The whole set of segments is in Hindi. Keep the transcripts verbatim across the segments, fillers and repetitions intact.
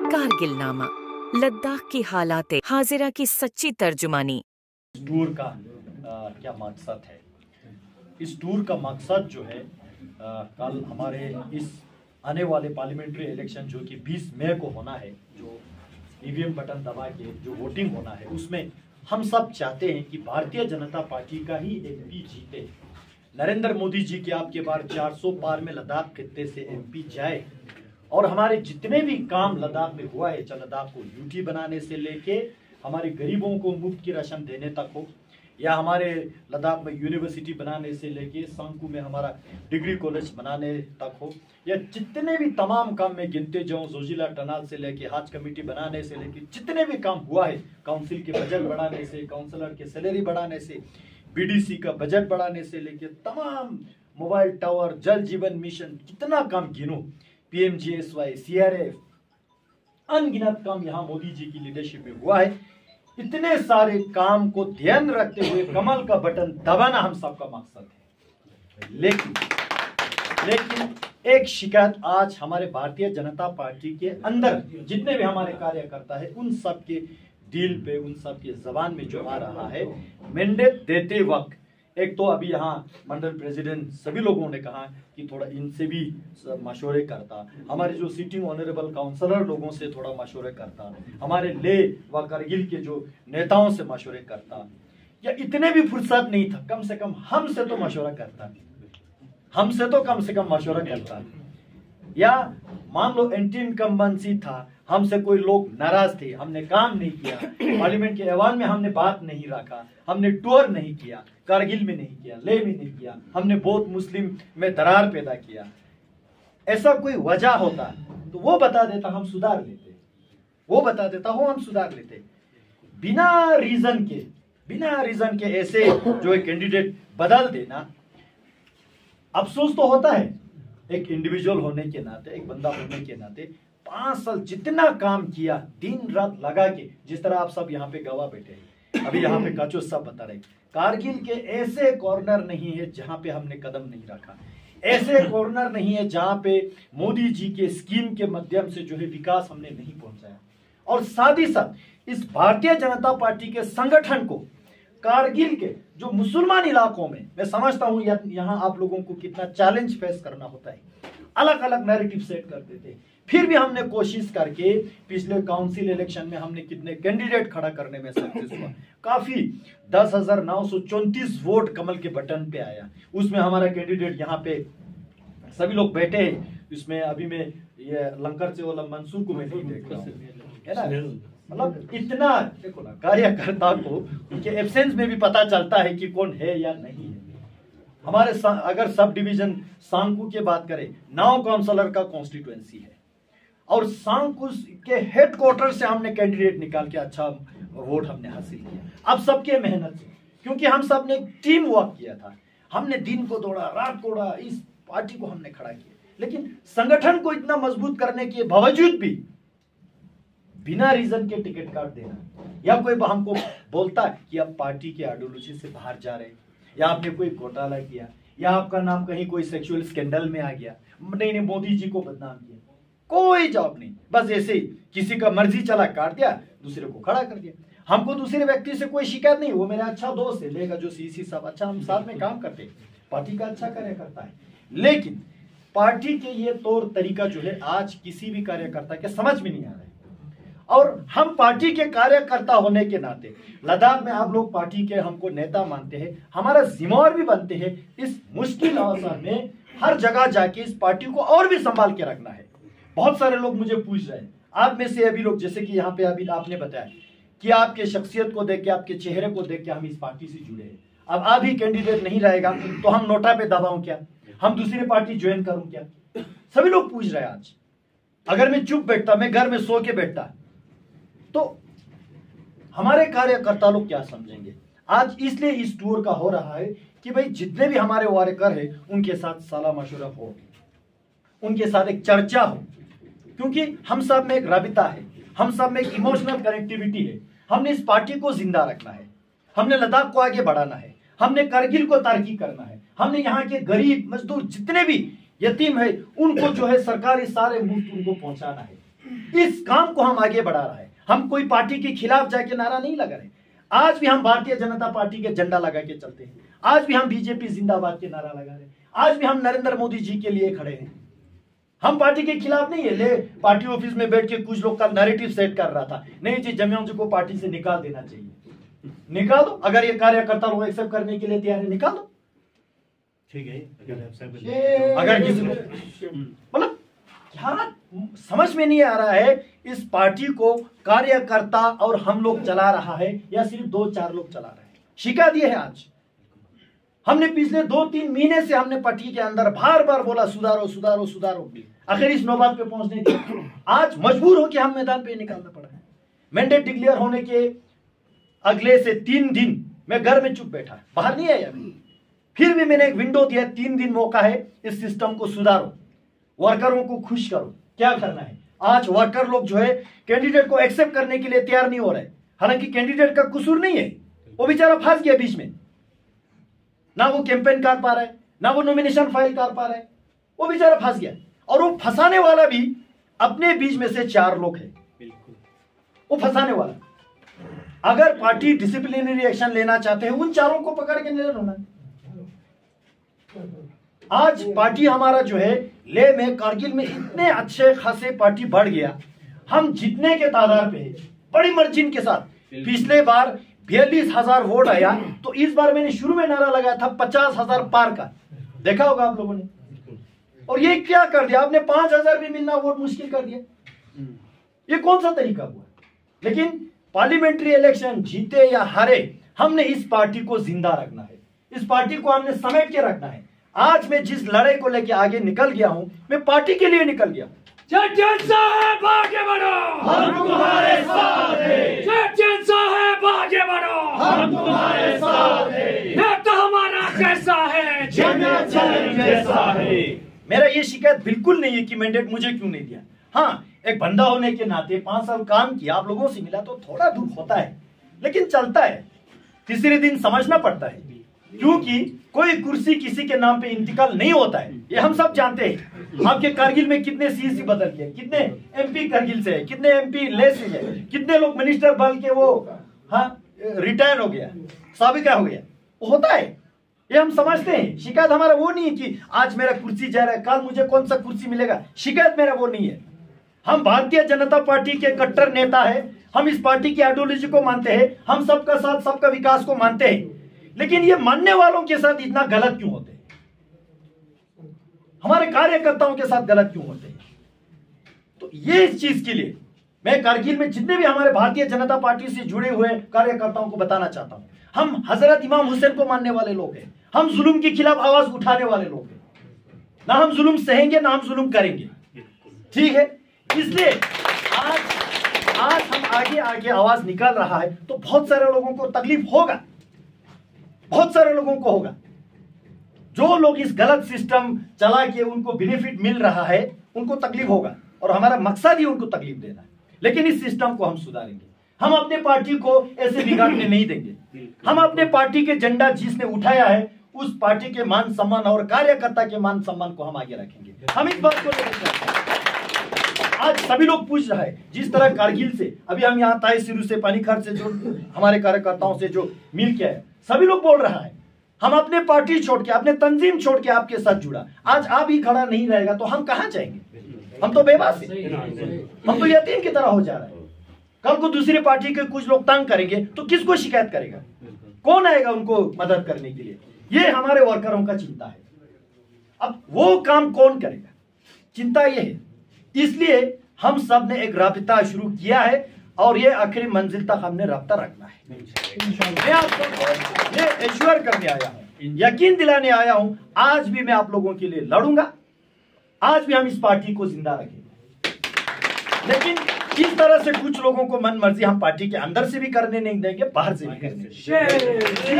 कारगिल नामा, लद्दाख की हालात हाजिरा की सच्ची तर्जुमानी। इस टूर का आ, क्या मकसद है? इस टूर का मकसद जो है आ, कल हमारे इस आने वाले पार्लियामेंट्री इलेक्शन जो कि बीस मई को होना है, जो ईवीएम बटन दबा के जो वोटिंग होना है, उसमें हम सब चाहते हैं कि भारतीय जनता पार्टी का ही एमपी जीते। नरेंद्र मोदी जी के आपके बार चार सौ पार में लद्दाख खित्ते से एमपी जाए और हमारे जितने भी काम लद्दाख में हुआ है, चाहे लद्दाख को यूटी बनाने से लेके हमारे गरीबों को मुफ्त की राशन देने तक हो, या हमारे लद्दाख में यूनिवर्सिटी बनाने से लेके सांकू में हमारा डिग्री कॉलेज बनाने तक हो, या जितने भी तमाम काम में गिनते जाऊं, जोजिला टनल से लेके हज कमेटी बनाने से लेके जितने भी काम हुआ है, काउंसिल के बजट बढ़ाने से, काउंसलर के सैलरी बढ़ाने से, बीडीसी का बजट बढ़ाने से लेके तमाम मोबाइल टावर, जल जीवन मिशन, कितना काम गिनो, पीएमजीएसवाई, सीआरएफ, अनगिनत काम यहाँ मोदी जी की लीडरशिप में हुआ है। इतने सारे काम को ध्यान रखते हुए कमल का बटन दबाना हम सबका मकसद है। लेकिन लेकिन एक शिकायत आज हमारे भारतीय जनता पार्टी के अंदर जितने भी हमारे कार्यकर्ता है, उन सब के दिल पे, उन सब के जबान में जो आ रहा है, मैंडेट देते वक्त एक तो अभी यहाँ मंडल प्रेसिडेंट सभी लोगों ने कहा कि थोड़ा इनसे भी मशवरे करता, हमारे जो सिटिंग ऑनरेबल काउंसलर लोगों से थोड़ा मशवरे करता, हमारे ले व करगिल के जो नेताओं से मशवरे करता, या इतने भी फुर्सत नहीं था, कम से कम हमसे तो मशवरा करता, हमसे तो कम से कम मशवरा करता। या मान लो एंटी इनकम्बेंसी था, हमसे कोई लोग नाराज थे, हमने काम नहीं किया, पार्लियामेंट के ऐवान में हमने बात नहीं रखा, हमने टूर नहीं किया, कारगिल में नहीं किया, ले में नहीं किया, हमने बौद्ध मुस्लिम में दरार पैदा किया, ऐसा कोई वजह होता तो वो बता देता, हम सुधार लेते, वो बता देता हो, हम सुधार लेते। बिना रीजन के बिना रीजन के ऐसे जो एक कैंडिडेट बदल देना, अफसोस तो होता है एक इंडिविजुअल होने के नाते, एक बंदा होने के नाते। पांच साल जितना काम किया दिन रात लगा के, जिस तरह आप सब यहाँ पे गवाह बैठे हैं, अभी यहाँ पे काचो सब बता रहे, कारगिल के ऐसे कॉर्नर नहीं है जहां पे हमने कदम नहीं रखा, ऐसे कॉर्नर नहीं है जहां पे मोदी जी के स्कीम के माध्यम से जो है विकास हमने नहीं पहुंचाया। और साथ ही साथ इस भारतीय जनता पार्टी के संगठन को कारगिल के जो मुसलमान इलाकों में, मैं समझता हूं यहाँ आप लोगों को कितना चैलेंज फेस करना होता है, अलग अलग नैरेटिव सेट करते थे, फिर भी हमने कोशिश करके पिछले काउंसिल इलेक्शन में हमने कितने कैंडिडेट खड़ा करने में सक्सेस हुआ, काफी दस हजार नौ सौ चौंतीस वोट कमल के बटन पे आया। उसमें हमारा कैंडिडेट यहाँ पे सभी लोग बैठे हैं, इसमें अभी मैं ये लंकर से वाला मंसूर को मैं नहीं देख रहा हूँ, है ना, मतलब इतना देखो ना, कार्यकर्ता को उनके एब्सेंस में भी पता चलता है कि कौन है या नहीं है। हमारे अगर सब डिवीजन सांकू के बात करें, नौ काउंसलर का कॉन्स्टिट्यूएंसी है और सांकू के हेडक्वार्टर से हमने कैंडिडेट निकाल के अच्छा वोट हमने हासिल किया। अब सबके मेहनत से, क्योंकि हम सब ने टीम वर्क किया था, हमने दिन को दौड़ा, रात को दौड़ा, इस पार्टी को हमने खड़ा किया। लेकिन संगठन को इतना मजबूत करने के बावजूद भी बिना रीजन के टिकट काट देना, या कोई हमको बोलता है कि आप पार्टी के आइडियोलॉजी से बाहर जा रहे हैं, या आपने कोई घोटाला किया, या आपका नाम कहीं कोई सेक्सुअल स्कैंडल में आ गया, नहीं नहीं मोदी जी को बदनाम किया, कोई जवाब नहीं, बस ऐसे ही किसी का मर्जी चला काट दिया, दूसरे को खड़ा कर दिया। हमको दूसरे व्यक्ति से कोई शिकायत नहीं, वो मेरा अच्छा दोस्त है, लेगा जो सीसी सब अच्छा, हम साथ में काम करते हैं, पार्टी का अच्छा कार्य करता है। लेकिन पार्टी के ये तौर तरीका जो है आज किसी भी कार्यकर्ता के समझ में नहीं आ रहा है। और हम पार्टी के कार्यकर्ता होने के नाते लद्दाख में आप लोग पार्टी के हमको नेता मानते हैं, हमारा जिम्मेवार भी बनते हैं इस मुश्किल अवसर में हर जगह जाके इस पार्टी को और भी संभाल के रखना है। बहुत सारे लोग मुझे पूछ रहे हैं, आप में से अभी लोग, जैसे कि यहाँ पे अभी आपने बताया कि आपके शख्सियत को देख के, आपके चेहरे को देख के हम इस पार्टी से जुड़े हैं। अब आप ही कैंडिडेट नहीं रहेगा तो हम नोटा पे दबाऊं क्या, हम दूसरी पार्टी ज्वाइन करूं क्या, सभी लोग पूछ रहे हैं आज। अगर मैं चुप बैठता, मैं घर में सो के बैठता, तो हमारे कार्यकर्ता लोग क्या समझेंगे। आज इसलिए इस टूर का हो रहा है कि भाई जितने भी हमारे वारेकर है उनके साथ सलाह मशवरा हो, उनके साथ एक चर्चा हो, क्योंकि हम सब में एक राबिता है, हम सब में एक इमोशनल कनेक्टिविटी है। हमने इस पार्टी को जिंदा रखना है, हमने लद्दाख को आगे बढ़ाना है, हमने करगिल को तरक्की करना है, हमने यहाँ के गरीब मजदूर जितने भी यतीम है उनको जो है सरकारी सारे मुफ्त उनको पहुंचाना है। इस काम को हम आगे बढ़ा रहे हैं। हम कोई पार्टी के खिलाफ जाके नारा नहीं लगा रहे। आज भी हम भारतीय जनता पार्टी के झंडा लगा के चलते हैं। आज भी हम बीजेपी जिंदाबाद के नारा लगा रहे हैं। आज भी हम नरेंद्र मोदी जी के लिए खड़े हैं। हम पार्टी के खिलाफ नहीं है। ले पार्टी ऑफिस में बैठ के कुछ लोग का नैरेटिव सेट कर रहा था, नहीं जी जम्याम जी को पार्टी से निकाल देना चाहिए। निकाल दो, अगर ये कार्यकर्ता लोग एक्सेप्ट करने के लिए तैयार है, निकाल दो, ठीक है। अगर किसी मतलब क्या समझ में नहीं आ रहा है, इस पार्टी को कार्यकर्ता और हम लोग चला रहा है या सिर्फ दो चार लोग चला रहे हैं। शिकायत ये है, आज हमने पिछले दो तीन महीने से हमने पार्टी के अंदर बार बार बोला सुधारो सुधारो सुधारो, आखिर इस नौबत पे पहुंचने दिया। आज मजबूर हो कि हम मैदान पे निकालना पड़ा है। मैंडेट डिक्लेयर होने के अगले से तीन दिन मैं घर में चुप बैठा, बाहर नहीं आया। फिर भी मैंने एक विंडो दिया, तीन दिन मौका है, इस सिस्टम को सुधारो, वर्करों को खुश करो। क्या करना है? आज वर्कर लोग जो है कैंडिडेट को एक्सेप्ट करने के लिए तैयार नहीं हो रहे। हालांकि कैंडिडेट का कसूर नहीं है, वो बेचारा फंस गया बीच में, ना वो कैंपेन कर पा रहा है, ना वो नॉमिनेशन फाइल कर पा रहा है, वो बेचारा फंस गया। और वो फंसाने वाला भी अपने बीच में से चार लोग हैं, वो फंसाने वाला। अगर पार्टी डिसिप्लिनरी एक्शन लेना चाहते हैं, उन चारों को पकड़ के ले लेना। आज पार्टी हमारा जो है ले में कारगिल में इतने अच्छे खासे पार्टी बढ़ गया, हम जीतने के तादाद पे बड़ी मार्जिन के साथ। पिछले बार बयालीस हजार वोट आया, तो इस बार मैंने शुरू में नारा लगाया था पचास हजार पार का, देखा होगा आप लोगों ने। और ये क्या कर दिया आपने, पांच हजार भी मिलना वोट मुश्किल कर दिया। ये कौन सा तरीका हुआ? लेकिन पार्लियामेंट्री इलेक्शन जीते या हारे, हमने इस पार्टी को जिंदा रखना है, इस पार्टी को हमने समेट के रखना है। आज मैं जिस लड़ाई को लेके आगे निकल गया हूं, मैं पार्टी के लिए निकल गया। चेतन साहब आगे बढ़ो, हम तुम्हारे साथ हैं। चेतन साहब आगे बढ़ो, हम तुम्हारे साथ हैं। नेता हमारा कैसा है, जन्नत जैसा है। मेरा ये शिकायत बिल्कुल नहीं है कि मैंडेट मुझे क्यों नहीं दिया। हाँ, एक बंदा होने के नाते पांच साल काम किया, आप लोगों से मिला, तो थोड़ा दुख होता है, लेकिन चलता है। तीसरे दिन समझना पड़ता है, क्योंकि कोई कुर्सी किसी के नाम पे इंतकाल नहीं होता है, ये हम सब जानते हैं। आपके कारगिल में कितने सीसी बदल गए, कितने एमपी कारगिल से है, कितने एमपी ले से है, कितने लोग मिनिस्टर बन के वो हाँ रिटायर हो गया, साबिका हो गया, वो होता है, ये हम समझते हैं। शिकायत हमारा वो नहीं है कि आज मेरा कुर्सी जा रहा है, कल मुझे कौन सा कुर्सी मिलेगा, शिकायत मेरा वो नहीं है। हम भारतीय जनता पार्टी के कट्टर नेता है, हम इस पार्टी की आइडियोलॉजी को मानते हैं, हम सबका साथ सबका विकास को मानते हैं, लेकिन ये मानने वालों के साथ इतना गलत क्यों होते हैं? हमारे कार्यकर्ताओं के साथ गलत क्यों होते हैं? तो ये इस चीज के लिए मैं कारगिल में जितने भी हमारे भारतीय जनता पार्टी से जुड़े हुए कार्यकर्ताओं को बताना चाहता हूं, हम हजरत इमाम हुसैन को मानने वाले लोग हैं, हम जुल्म के खिलाफ आवाज उठाने वाले लोग हैं। ना हम जुल्म सहेंगे, ना हम जुल्म करेंगे, ठीक है। इसलिए आज आज हम आगे आगे आवाज निकाल रहा है, तो बहुत सारे लोगों को तकलीफ होगा, बहुत सारे लोगों को होगा। जो लोग इस गलत सिस्टम चला के उनको बेनिफिट मिल रहा है, उनको तकलीफ होगा, और हमारा मकसद ही उनको तकलीफ देना है। लेकिन इस सिस्टम को हम सुधारेंगे। हम अपने पार्टी को ऐसे बिगाड़ने नहीं देंगे। हम अपने पार्टी के झंडा जिसने उठाया है, उस पार्टी के मान सम्मान और कार्यकर्ता के मान सम्मान को हम आगे रखेंगे। हम इस बात को लेकर आज सभी लोग पूछ रहा है, जिस तरह कारगिल से अभी हम यहाँ ताई सिरू से पानीखर से जो हमारे कार्यकर्ताओं से जो मिल के है, सभी लोग बोल रहा है हम अपने पार्टी छोड़ के, अपने तंजीम छोड़ के आपके साथ जुड़ा। आज आप ही खड़ा नहीं रहेगा तो हम कहां जाएंगे? हम तो बेबस हैं, हम तो यतीम की तरह हो जा रहे हैं। कल को दूसरी पार्टी के कुछ लोग तंग करेंगे तो किसको शिकायत करेगा? कौन आएगा उनको मदद करने के लिए? ये हमारे वर्करों का चिंता है। अब वो काम कौन करेगा, चिंता ये है। इसलिए हम सब ने एक राबिता शुरू किया है, और ये आखिरी मंजिल तक हमने राब्ता रखना है। मैं आप लोगों को ये एश्योर करने आया हूं, यकीन दिलाने आया हूं, आज भी मैं आप लोगों के लिए लड़ूंगा, आज भी हम इस पार्टी को जिंदा रखेंगे। लेकिन इस तरह से कुछ लोगों को मन मर्जी हम पार्टी के अंदर से भी करने नहीं देंगे, बाहर से भी करने देंगे।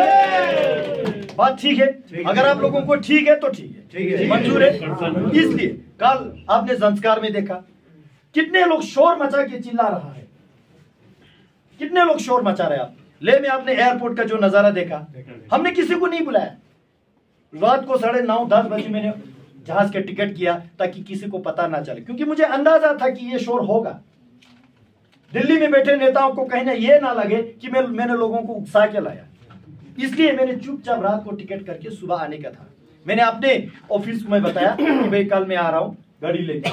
बात ठीक है? अगर आप लोगों को ठीक है तो ठीक है, मंजूर है। इसलिए कल आपने संस्कार में देखा कितने लोग शोर मचा के चिल्ला रहा है, कितने लोग शोर मचा रहे हैं। आप ले में आपने एयरपोर्ट का जो नजारा देखा, हमने किसी को नहीं बुलाया। रात को साढ़े नौ दस बजे मैंने जहाज के टिकट किया ताकि किसी को पता ना चले, क्योंकि मुझे अंदाजा था कि ये शोर होगा। दिल्ली में बैठे नेताओं को कहीं ना ये ना लगे कि मैं मैंने लोगों को उकसा के लाया, इसलिए मैंने चुपचाप रात को टिकट करके सुबह आने का था। मैंने अपने ऑफिस में बताया कि भाई कल मैं आ रहा हूं गाड़ी लेके।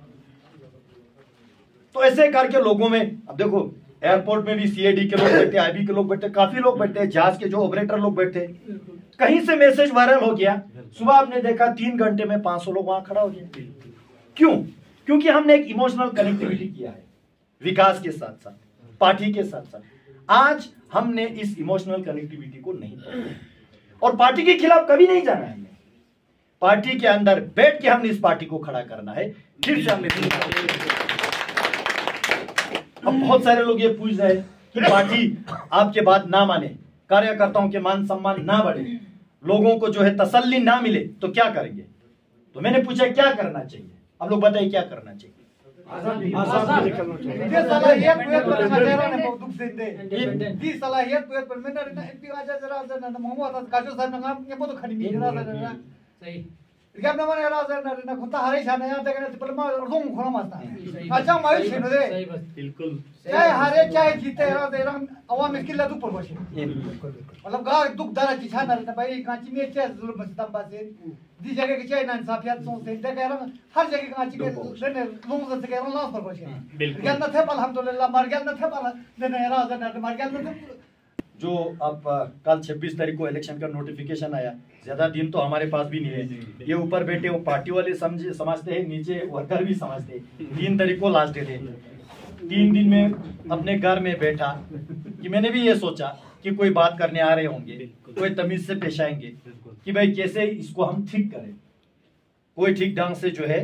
तो ऐसे करके लोगों में, अब देखो एयरपोर्ट में भी सीआईडी के लोग बैठे, आईबी के लोग बैठे, काफी लोग बैठे, जहाज के जो ऑपरेटर लोग बैठे, कहीं से मैसेज वायरल हो गया। सुबह आपने देखा तीन घंटे में पांच सौ लोग वहां खड़ा हो गया। क्यों? क्योंकि हमने एक इमोशनल कनेक्टिविटी किया है विकास के साथ साथ, पार्टी के साथ साथ। आज हमने इस इमोशनल कनेक्टिविटी को नहीं तोड़ा और पार्टी के खिलाफ कभी नहीं जाना है। हमने पार्टी के अंदर बैठ के हमने इस पार्टी को खड़ा करना है। फिर से हमने अब बहुत सारे लोग ये पूछ रहे हैं कि पार्टी आपके बात ना माने, कार्यकर्ताओं के मान सम्मान ना बढ़े, लोगों को जो है तसल्ली ना मिले तो क्या करेंगे? तो मैंने पूछा क्या करना चाहिए, अब लोग बताइए क्या करना चाहिए? Gap naman era sir na na kunta hari chana ya dekne tipal ma rong khona masta acha mai chino de बिल्कुल चाहे हारे चाहे जीते era de ram awa miskil la du por boshe मतलब गा दुख दरा chi chana na भाई कांची में चाहे जुल्म बसता बासे दी जगह के चाहे ना इंसाफियत सो से दे कह रहा हर जगह कांची के ने लोग से कह रहा ला पर बoshe गल न थे अल्हम्दुलिल्लाह मर गल न थे पल ने era sir ना मर गल न जो अब कल छब्बीस तारीख को इलेक्शन का नोटिफिकेशन आया, ज्यादा दिन तो हमारे पास भी नहीं है। ये ऊपर बैठे वो पार्टी वाले समझे समझते हैं, नीचे वर्कर भी समझते हैं। तीन तारीख को लास्ट डे थे। तीन दिन में अपने घर में बैठा कि मैंने भी ये सोचा कि कोई बात करने आ रहे होंगे, कोई तमीज से पेश आएंगे कि भाई कैसे इसको हम ठीक करें, कोई ठीक ढंग से जो है।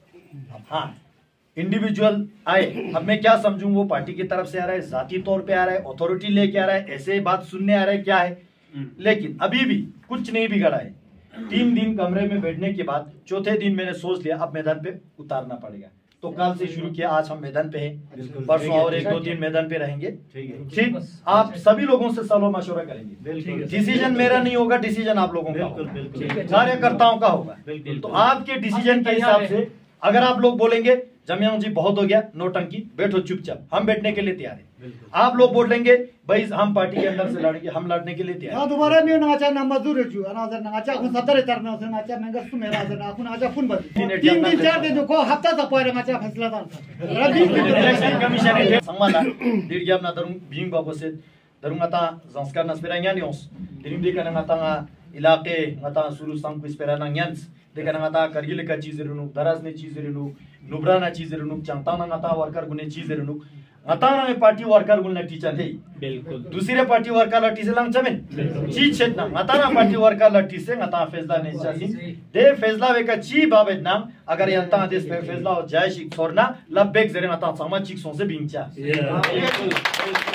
हाँ इंडिविजुअल आए, अब मैं क्या समझूं वो पार्टी की तरफ से आ रहा है, जाती तौर पे आ रहा है, अथॉरिटी लेके आ रहा है, ऐसे बात सुनने आ रहा है, क्या है। लेकिन अभी भी कुछ नहीं बिगड़ा है। तीन दिन कमरे में बैठने के बाद चौथे दिन मैंने सोच लिया अब मैदान पे उतारना पड़ेगा। तो कल से शुरू किया, आज हम मैदान पे हैं, परसों और एक दो दिन मैदान पे रहेंगे। ठीक, आप सभी लोगों से सलाह मशवरा करेंगे। डिसीजन मेरा नहीं होगा, डिसीजन आप लोगों का होगा, कार्यकर्ताओं का होगा। तो आपके डिसीजन के हिसाब से अगर आप लोग बोलेंगे जमियां जी बहुत हो गया, नौटंकी, बैठो चुपचाप, हम बैठने के लिए तैयार हैं। आप लोग बोल लेंगे भाई हम पार्टी के अंदर से लड़ेंगे, हम लड़ने के लिए तैयार हैं। दोबारा में नाचा ना मजदूर है जो अनाजर नाचा को सत्तर तरना से नाचा महंगा सु मेरा अनाजर ना कुन आजा फुन बद तीन दिन चार दिन को हफ्ता त परे नाचा फैसला दान रबी इलेक्शन कमिशन संवादा दीड ग्याप ना दरुं बिंग बाबो से दरुं ngata zanskar na spera nyanios dirim de kana ngata nga ilaqe ngata suru sang ku spera na nyans de kana ngata kargil ka चीज रनु दराज ने चीज रनु नुब्रा ना चीज रनु चांगता ना ngata वर्कर गुने चीज रनु ngata na पार्टी वर्कर गुने टीचर है बिल्कुल दूसरे पार्टी वर्कर ला टीचर लंग चमेन चीज छेद ना ngata na पार्टी वर्कर ला टीसे ngata फैसला ने चासी दे फैसला वे का ची बाबे नाम अगर यंता देश पे फैसला हो जाए शिक छोड़ना लबेक जरे ngata समाज चिक सों से बिंचा